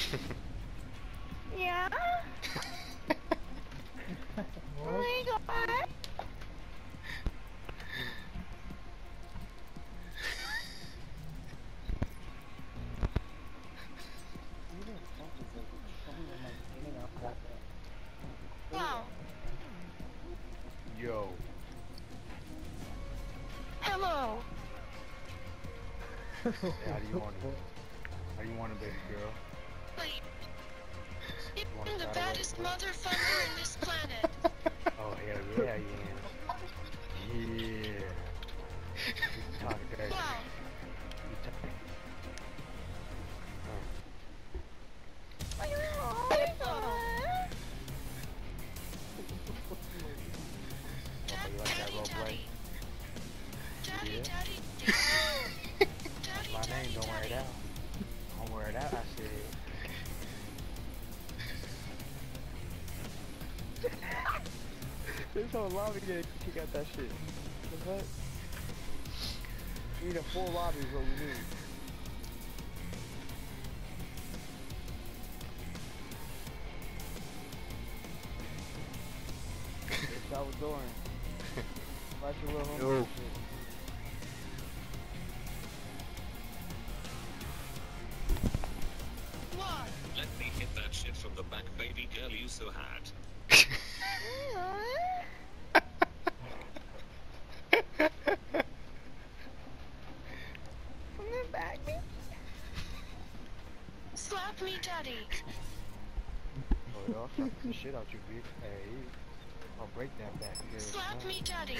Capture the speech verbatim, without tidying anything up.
Yeah? Oh my god. Wow. Yo. Hello. Hey, how do you want it? How do you want it, baby girl? Wait. You want I'm to the try to baddest roll? motherfucker in this planet. Oh, hell yeah, I am. Yeah. You talk that Wow. shit. You talk. Uh, Oh my god. okay, you like that role play? Daddy, Yeah. daddy, daddy. That's my name, don't wear it out. Don't wear it out, I said. This whole lobby game, you got that shit. The fuck? We need a full lobby is what we need. It's Salvadoran. Watch your little homie. Yo. Shit. What? Let me hit that shit from the back, baby girl, you so hot. From the back, baby. Slap me, daddy. Oh, y'all slap the shit out you, bitch. Hey, I'll break that back. Here. Slap me, daddy.